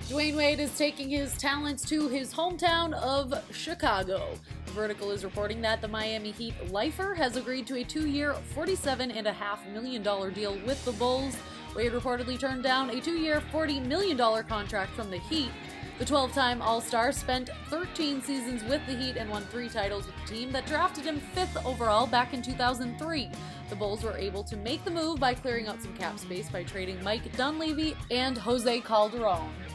Dwyane Wade is taking his talents to his hometown of Chicago. Vertical is reporting that the Miami Heat lifer has agreed to a 2-year, $47.5 million deal with the Bulls. Wade reportedly turned down a 2-year, $40 million contract from the Heat. The 12-time All-Star spent 13 seasons with the Heat and won 3 titles with the team that drafted him 5th overall back in 2003. The Bulls were able to make the move by clearing out some cap space by trading Mike Dunleavy and Jose Calderon.